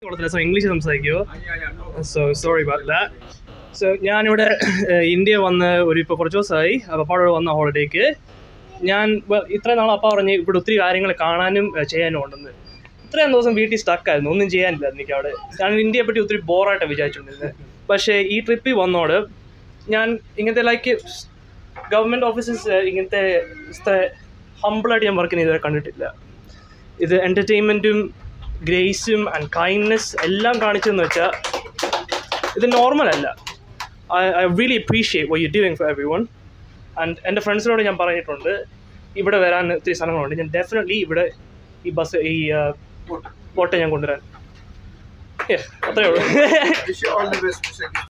So English സംസാരിക്കുമോ? So sorry about that. So ഞാനിവിടെ India വന്ന് ഇപ്പോൾ കുറച്ച് ദിവസമായി അപ്പാടെ വന്ന ഹോളിഡേക്ക്. ഇത്രയും നാൾ അപ്പ പറഞ്ഞ് ഇവിടെ ഒത്തിരി കാര്യങ്ങൾ കാണാനും ചെയ്യാനും ഉണ്ടെന്ന്. ഇത്രയും ദിവസം വീട്ടിൽ സ്റ്റക്കായിരുന്നു, ഒന്നും ചെയ്യാനില്ല എനിക്ക് അവിടെ. ഞാൻ ഇന്ത്യയെ പറ്റി ഒത്തിരി ബോറായിട്ട് വിചാരിച്ചിട്ടുണ്ടിരുന്നത്. പക്ഷേ ഈ ട്രിപ്പിൽ വന്നോട് ഞാൻ ഇങ്ങനത്തെ ഗവൺമെൻറ് ഓഫീസസ് ഇങ്ങനത്തെ ഹമ്പിളായിട്ട് ഞാൻ വർക്ക് ചെയ്തത് കണ്ടിട്ടില്ല. ഇത് എൻ്റർടൈൻമെൻറ്റും ഗ്രേസും ആൻഡ് കൈൻഡ്നെസ് എല്ലാം കാണിച്ചതെന്ന് വെച്ചാൽ ഇത് നോർമലല്ല. I really appreciate what you're doing for everyone. And എൻ്റെ ഫ്രണ്ട്സിനോട് ഞാൻ പറഞ്ഞിട്ടുണ്ട് ഇവിടെ വരാൻ ഒത്തിരി സ്ഥലങ്ങളുണ്ട്. ഞാൻ ഡെഫിനറ്റ്ലി ഇവിടെ ഈ ബസ് ബോട്ടെ ഞാൻ കൊണ്ടുവരാൻ. അത്രയേ ഉള്ളൂ.